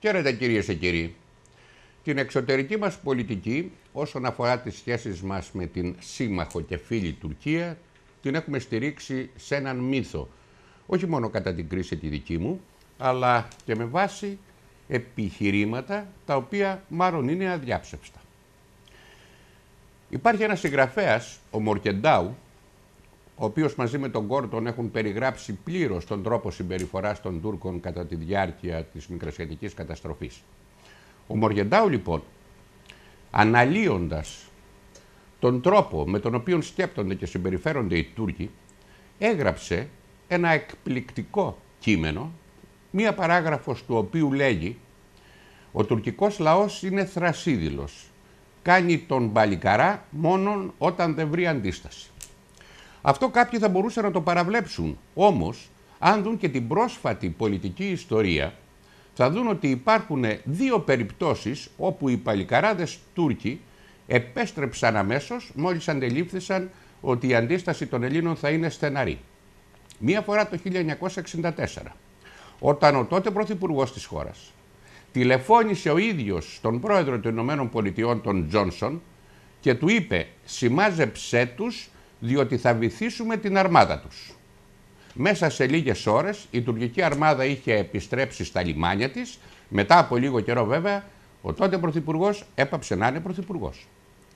Χαίρετε κυρίες και κύριοι. Την εξωτερική μας πολιτική όσον αφορά τις σχέσεις μας με την σύμμαχο και φίλη Τουρκία την έχουμε στηρίξει σε έναν μύθο. Όχι μόνο κατά την κρίση τη δική μου, αλλά και με βάση επιχειρήματα τα οποία μάλλον είναι αδιάψευστα. Υπάρχει ένας συγγραφέας, ο Μορκεντάου, ο οποίος μαζί με τον Γκόρντον έχουν περιγράψει πλήρως τον τρόπο συμπεριφοράς των Τούρκων κατά τη διάρκεια της μικρασιατικής καταστροφής. Ο Μορκεντάου λοιπόν, αναλύοντας τον τρόπο με τον οποίο σκέπτονται και συμπεριφέρονται οι Τούρκοι, έγραψε ένα εκπληκτικό κείμενο, μία παράγραφος του οποίου λέγει «Ο τουρκικός λαός είναι θρασίδηλος, κάνει τον μπαλικαρά μόνον όταν δεν βρει αντίσταση». Αυτό κάποιοι θα μπορούσαν να το παραβλέψουν, όμως αν δουν και την πρόσφατη πολιτική ιστορία θα δουν ότι υπάρχουν δύο περιπτώσεις όπου οι παλικαράδες Τούρκοι επέστρεψαν αμέσως μόλις αντελήφθησαν ότι η αντίσταση των Ελλήνων θα είναι στεναρή. Μία φορά το 1964, όταν ο τότε πρωθυπουργός της χώρας τηλεφώνησε ο ίδιος στον πρόεδρο των Ηνωμένων Πολιτειών, τον Τζόνσον, και του είπε «Σημάζεψέ τους, διότι θα βυθίσουμε την αρμάδα τους». Μέσα σε λίγες ώρες η τουρκική αρμάδα είχε επιστρέψει στα λιμάνια της. Μετά από λίγο καιρό βέβαια ο τότε πρωθυπουργός έπαψε να είναι πρωθυπουργός.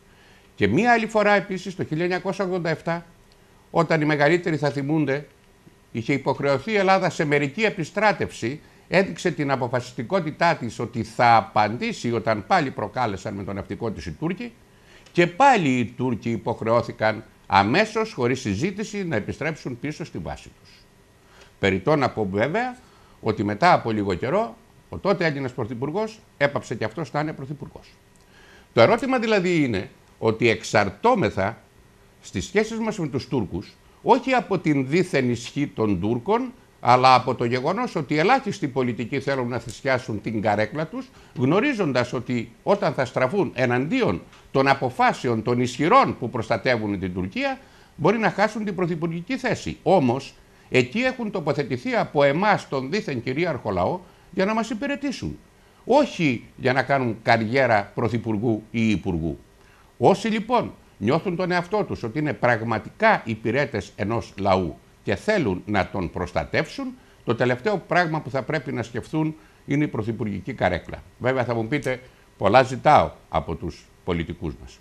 Και μία άλλη φορά επίσης το 1987, όταν οι μεγαλύτεροι θα θυμούνται, είχε υποχρεωθεί η Ελλάδα σε μερική επιστράτευση, έδειξε την αποφασιστικότητά της ότι θα απαντήσει όταν πάλι προκάλεσαν με τον ναυτικό της οι Τούρκοι, και πάλι οι Τούρκοι υποχρεώθηκαν αμέσως, χωρίς συζήτηση, να επιστρέψουν πίσω στη βάση τους. Περιττό να πω βέβαια ότι μετά από λίγο καιρό ο τότε Έλληνας πρωθυπουργός έπαψε και αυτός να είναι πρωθυπουργός. Το ερώτημα δηλαδή είναι ότι εξαρτώμεθα στις σχέσεις μας με τους Τούρκους όχι από την δίθεν ισχύ των Τούρκων, αλλά από το γεγονός ότι ελάχιστοι πολιτικοί θέλουν να θυσιάσουν την καρέκλα τους, γνωρίζοντας ότι όταν θα στραφούν εναντίον των αποφάσεων των ισχυρών που προστατεύουν την Τουρκία, μπορεί να χάσουν την πρωθυπουργική θέση. Όμως, εκεί έχουν τοποθετηθεί από εμάς τον δίθεν κυρίαρχο λαό για να μας υπηρετήσουν. Όχι για να κάνουν καριέρα πρωθυπουργού ή υπουργού. Όσοι λοιπόν νιώθουν τον εαυτό τους ότι είναι πραγματικά υπηρέτες ενός λαού και θέλουν να τον προστατεύσουν, το τελευταίο πράγμα που θα πρέπει να σκεφτούν είναι η πρωθυπουργική καρέκλα. Βέβαια θα μου πείτε, πολλά ζητάω από τους πολιτικούς μας.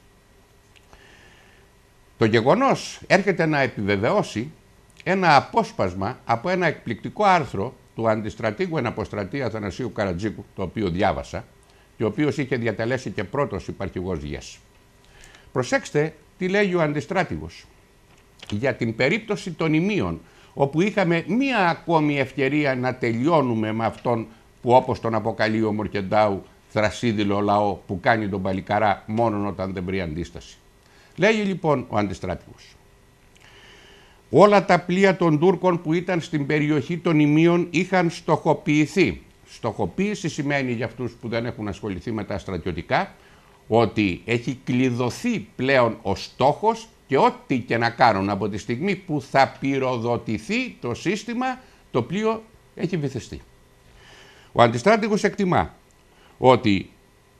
Το γεγονός έρχεται να επιβεβαιώσει ένα απόσπασμα από ένα εκπληκτικό άρθρο του αντιστρατήγου εναποστρατή Αθανασίου Καρατζίκου, το οποίο διάβασα και ο οποίος είχε διατελέσει και πρώτος υπαρχηγός ΓΕΣ. Προσέξτε τι λέει ο αντιστράτηγος για την περίπτωση των Ιμίων, όπου είχαμε μία ακόμη ευκαιρία να τελειώνουμε με αυτόν που, όπως τον αποκαλεί ο Μορκεντάου, θρασίδηλο λαό που κάνει τον παλικαρά μόνον όταν δεν βρει αντίσταση. Λέει λοιπόν ο αντιστράτηγος: όλα τα πλοία των Τούρκων που ήταν στην περιοχή των Ιμίων είχαν στοχοποιηθεί. Στοχοποίηση σημαίνει, για αυτούς που δεν έχουν ασχοληθεί με τα στρατιωτικά, ότι έχει κλειδωθεί πλέον ο στόχος και ό,τι και να κάνουν από τη στιγμή που θα πυροδοτηθεί το σύστημα, το πλοίο έχει βυθιστεί. Ο αντιστράτηγος εκτιμά ότι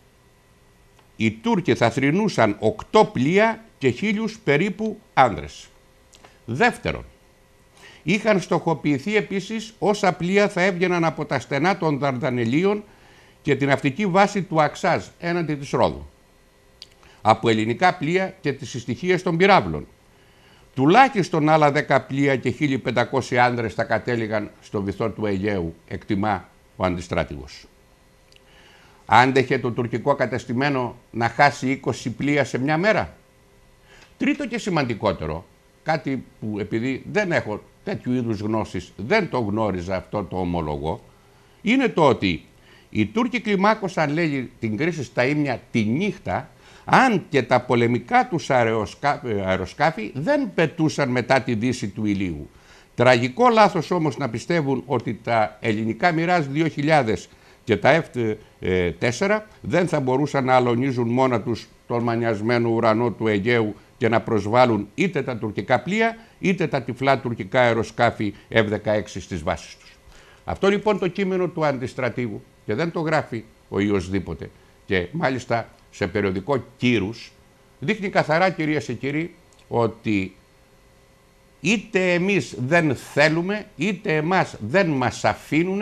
οι Τούρκοι θα θρηνούσαν 8 πλοία και 1.000 περίπου άνδρες. Δεύτερον, είχαν στοχοποιηθεί επίσης όσα πλοία θα έβγαιναν από τα στενά των Δαρδανελίων και την ναυτική βάση του Αξάζ έναντι της Ρόδου, από ελληνικά πλοία και τις συστοιχίες των πυράβλων. Τουλάχιστον άλλα 10 πλοία και 1.500 άνδρες θα κατέληγαν στο βυθό του Αιγαίου, εκτιμά ο αντιστράτηγος. Άντεχε το τουρκικό κατεστημένο να χάσει 20 πλοία σε μια μέρα? Τρίτο και σημαντικότερο, κάτι που επειδή δεν έχω τέτοιου είδους γνώσεις, δεν το γνώριζα, αυτό το ομολογώ, είναι το ότι οι Τούρκοι κλιμάκωσαν, λέγει, την κρίση στα Ήμια τη νύχτα, αν και τα πολεμικά τους αεροσκάφη δεν πετούσαν μετά τη δύση του ηλίου. Τραγικό λάθος όμως να πιστεύουν ότι τα ελληνικά Μοιράζ 2000 και τα F4 δεν θα μπορούσαν να αλωνίζουν μόνα τους τον μανιασμένο ουρανό του Αιγαίου και να προσβάλλουν είτε τα τουρκικά πλοία είτε τα τυφλά τουρκικά αεροσκάφη F-16 στις βάσεις τους. Αυτό λοιπόν το κείμενο του αντιστρατήγου, και δεν το γράφει ο οποιοσδήποτε, και μάλιστα σε περιοδικό Κύρους, δείχνει καθαρά, κυρίες και κύριοι, ότι είτε εμείς δεν θέλουμε, είτε εμάς δεν μας αφήνουν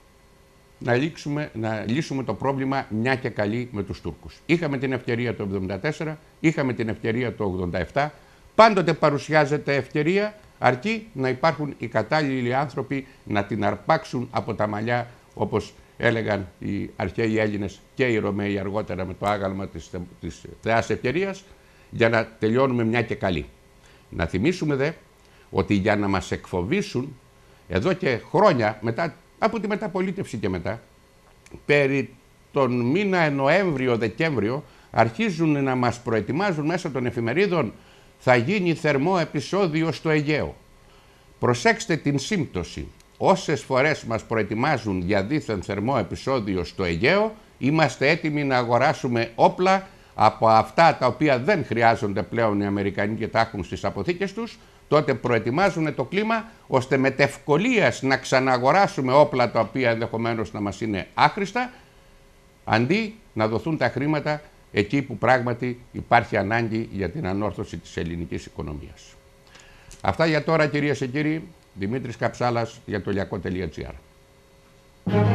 να λύσουμε το πρόβλημα μια και καλή με τους Τούρκους. Είχαμε την ευκαιρία το 1974, είχαμε την ευκαιρία το 1987, πάντοτε παρουσιάζεται ευκαιρία, αρκεί να υπάρχουν οι κατάλληλοι άνθρωποι να την αρπάξουν από τα μαλλιά, όπως έλεγαν οι αρχαίοι Έλληνες και οι Ρωμαίοι αργότερα με το άγαλμα της θεάς ευκαιρίας, για να τελειώνουμε μια και καλή. Να θυμίσουμε δε ότι για να μας εκφοβήσουν εδώ και χρόνια μετά, από τη μεταπολίτευση και μετά, περί τον μήνα Νοέμβριο-Δεκέμβριο αρχίζουν να μας προετοιμάζουν μέσω των εφημερίδων «Θα γίνει θερμό επεισόδιο στο Αιγαίο». Προσέξτε την σύμπτωση. Όσες φορές μας προετοιμάζουν για δίθεν θερμό επεισόδιο στο Αιγαίο, είμαστε έτοιμοι να αγοράσουμε όπλα από αυτά τα οποία δεν χρειάζονται πλέον οι Αμερικανοί και τα έχουν στις αποθήκες τους, τότε προετοιμάζουν το κλίμα ώστε με τευκολίας να ξαναγοράσουμε όπλα τα οποία ενδεχομένως να μας είναι άχρηστα, αντί να δοθούν τα χρήματα εκεί που πράγματι υπάρχει ανάγκη για την ανόρθωση της ελληνικής οικονομίας. Αυτά για τώρα, κυρίες και κύριοι. Δημήτρης Καψάλας για το Ηλιακό.gr.